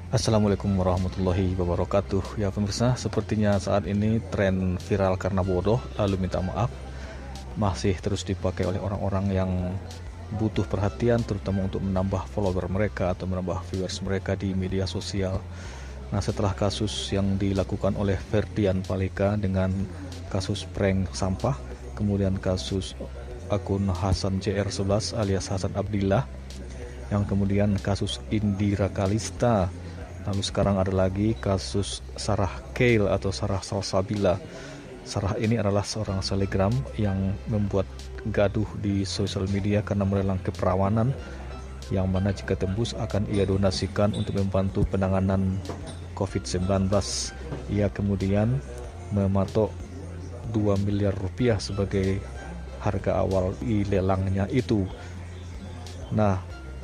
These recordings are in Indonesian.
Assalamualaikum warahmatullahi wabarakatuh. Ya pemirsa, sepertinya saat ini tren viral karena bodoh lalu minta maaf masih terus dipakai oleh orang-orang yang butuh perhatian, terutama untuk menambah follower mereka atau menambah viewers mereka di media sosial. Nah, setelah kasus yang dilakukan oleh Ferdian Paleka dengan kasus prank sampah, kemudian kasus akun Hasan JR11 alias Hasan Abdillah, yang kemudian kasus Indira Kalista. Lalu sekarang ada lagi kasus Sarah Keil atau Sarah Salsabila. Sarah ini adalah seorang selebgram yang membuat gaduh di sosial media karena melelang keperawanan yang mana jika tembus akan ia donasikan untuk membantu penanganan COVID-19. Ia kemudian mematok 2 miliar rupiah sebagai harga awal di lelangnya itu. Nah,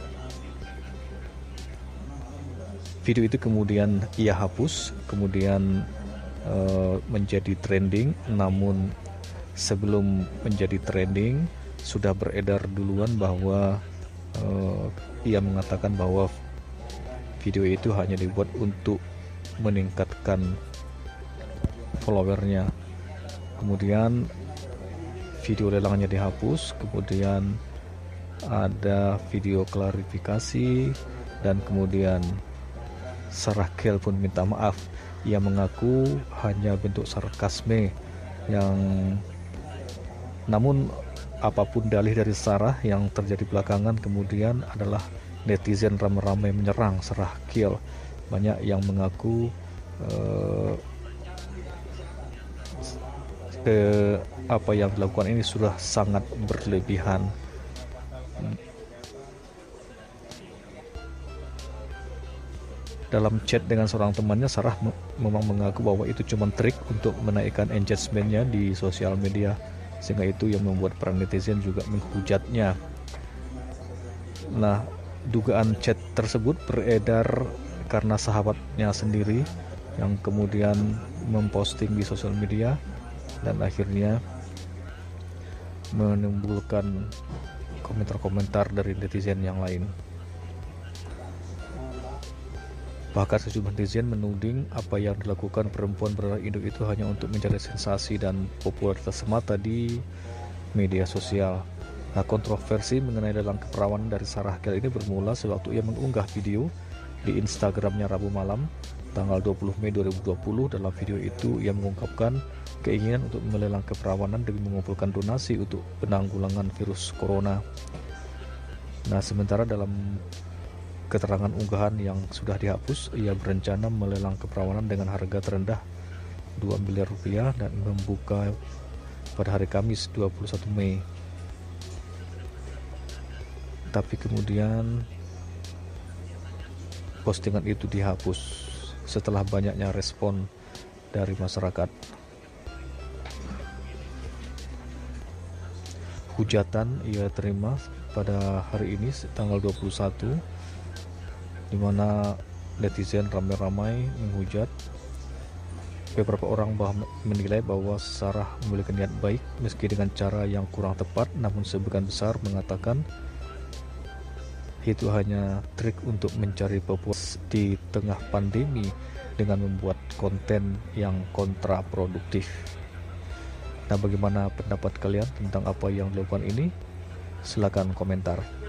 video itu kemudian ia hapus, kemudian menjadi trending. Namun sebelum menjadi trending sudah beredar duluan bahwa ia mengatakan bahwa video itu hanya dibuat untuk meningkatkan followernya. Kemudian video lelangnya dihapus, kemudian ada video klarifikasi, dan kemudian Sarah Keil pun minta maaf. Ia mengaku hanya bentuk sarkasme namun apapun dalih dari Sarah, yang terjadi belakangan kemudian adalah netizen ramai-ramai menyerang Sarah Keil. Banyak yang mengaku apa yang dilakukan ini sudah sangat berlebihan. Dalam chat dengan seorang temannya, Sarah memang mengaku bahwa itu cuma trik untuk menaikkan engagementnya di sosial media, sehingga itu yang membuat para netizen juga menghujatnya. Nah, dugaan chat tersebut beredar karena sahabatnya sendiri yang kemudian memposting di sosial media dan akhirnya menimbulkan komentar-komentar dari netizen yang lain. Bahkan sejumlah netizen menuding apa yang dilakukan perempuan berdarah induk itu hanya untuk mencari sensasi dan popularitas semata di media sosial. Nah, kontroversi mengenai lelang keperawanan dari Sarah Keil ini bermula sewaktu ia mengunggah video di Instagramnya Rabu malam, tanggal 20 Mei 2020. Dalam video itu ia mengungkapkan keinginan untuk melelang keperawanan demi mengumpulkan donasi untuk penanggulangan virus corona. Nah, sementara dalam keterangan unggahan yang sudah dihapus, ia berencana melelang keperawanan dengan harga terendah 2 miliar rupiah dan membuka pada hari Kamis 21 Mei. Tapi kemudian postingan itu dihapus setelah banyaknya respon dari masyarakat. Hujatan ia terima pada hari ini tanggal 21, di mana netizen ramai-ramai menghujat. Beberapa orang menilai bahwa Sarah memiliki niat baik meski dengan cara yang kurang tepat, namun sebagian besar mengatakan itu hanya trik untuk mencari popularitas di tengah pandemi dengan membuat konten yang kontraproduktif. Nah, bagaimana pendapat kalian tentang apa yang dilakukan ini? Silakan komentar.